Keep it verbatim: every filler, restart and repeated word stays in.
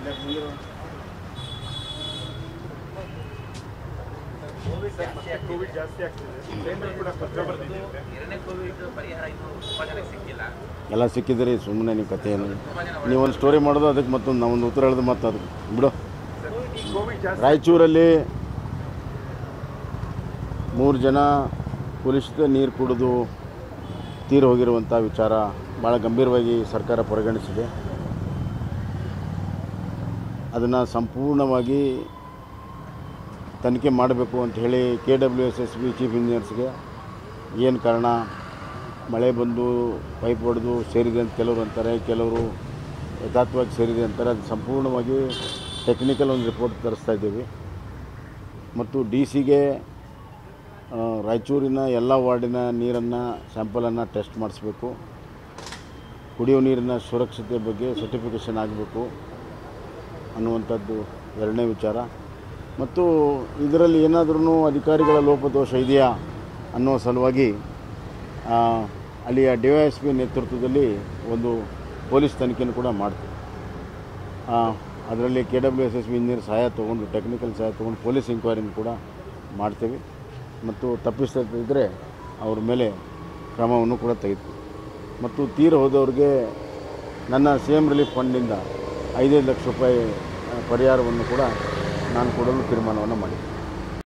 Covid ಜಾಸ್ತಿ ಆಗ್ತಿದೆ, ಕೂಡ ಪತ್ರ ಬರೆದಿದೆ. ಎರಡನೇ ಕೋವಿಡ್ ಪರಿಹಾರ ಇನ್ನೂ ತುಂಬ ಜನಕ್ಕೆ ಸಿಕ್ಕಿಲ್ಲ. ಎಲ್ಲ ಸಿಕ್ಕಿದ್ರಿ, ಸುಮ್ಮನೆ ನೀವು ಕಥೆ ಏನು ನೀವೊಂದು ಸ್ಟೋರಿ ಮಾಡೋದು ಅದಕ್ಕೆ ಮತ್ತೊಂದು ನಾವೊಂದು ಉತ್ತರ ಹೇಳೋದು ಮತ್ತು ಅದಕ್ಕೆ ಬಿಡು. ರಾಯಚೂರಲ್ಲಿ ಮೂರು ಜನ ಕುಲಿಸಿದ ನೀರು ಕುಡಿದು ತೀರಿ ಹೋಗಿರುವಂಥ ವಿಚಾರ ಭಾಳ ಗಂಭೀರವಾಗಿ ಸರ್ಕಾರ ಪರಿಗಣಿಸಿದೆ. ಅದನ್ನು ಸಂಪೂರ್ಣವಾಗಿ ತನಿಖೆ ಮಾಡಬೇಕು ಅಂತ ಹೇಳಿ K W S S B chief ಇಂಜಿನಿಯರ್ಸ್ಗೆ ಏನು ಕಾರಣ, ಮಳೆ ಬಂದು ಪೈಪ್ ಹೊಡೆದು ಸೇರಿದೆ ಅಂತ ಕೆಲವರು ಅಂತಾರೆ, ಕೆಲವರು ಯಥಾರ್ಥವಾಗಿ ಸೇರಿದೆ ಅಂತಾರೆ. ಅದು ಸಂಪೂರ್ಣವಾಗಿ ಟೆಕ್ನಿಕಲ್ ಒಂದು ರಿಪೋರ್ಟ್ ತರಿಸ್ತಾ ಇದ್ದೀವಿ. ಮತ್ತು ಡಿ ಸಿಗೆ ರಾಯಚೂರಿನ ಎಲ್ಲ ವಾರ್ಡಿನ ನೀರನ್ನು ಸ್ಯಾಂಪಲನ್ನು ಟೆಸ್ಟ್ ಮಾಡಿಸ್ಬೇಕು, ಕುಡಿಯೋ ನೀರಿನ ಸುರಕ್ಷತೆ ಬಗ್ಗೆ ಸರ್ಟಿಫಿಕೇಷನ್ ಆಗಬೇಕು ಅನ್ನುವಂಥದ್ದು ಎರಡನೇ ವಿಚಾರ. ಮತ್ತು ಇದರಲ್ಲಿ ಏನಾದ್ರೂ ಅಧಿಕಾರಿಗಳ ಲೋಪದೋಷ ಇದೆಯಾ ಅನ್ನೋ ಸಲುವಾಗಿ ಅಲ್ಲಿಯ ಡಿ ವೈ ಎಸ್ ಪಿ ನೇತೃತ್ವದಲ್ಲಿ ಒಂದು ಪೊಲೀಸ್ ತನಿಖೆಯನ್ನು ಕೂಡ ಮಾಡ್ತೀವಿ. ಅದರಲ್ಲಿ K W S S B engineer ಸಹಾಯ ತೊಗೊಂಡು, ಟೆಕ್ನಿಕಲ್ ಸಹಾಯ ತೊಗೊಂಡು ಪೊಲೀಸ್ ಎಂಕ್ವೈರಿನ ಕೂಡ ಮಾಡ್ತೀವಿ. ಮತ್ತು ತಪ್ಪಿಸ್ತಿದ್ದರೆ ಅವ್ರ ಮೇಲೆ ಕ್ರಮವನ್ನು ಕೂಡ ತೆಗಿತೀವಿ. ಮತ್ತು ತೀರ ಹೋದವ್ರಿಗೆ ನನ್ನ ಸಿ ಎಮ್ ರಿಲೀಫ್ ಫಂಡಿಂದ ಐದೈದು ಲಕ್ಷ ರೂಪಾಯಿ ಪರಿಹಾರವನ್ನು ಕೂಡ ನಾನು ಕೊಡಲು ತೀರ್ಮಾನವನ್ನು ಮಾಡಿದ್ದೆ.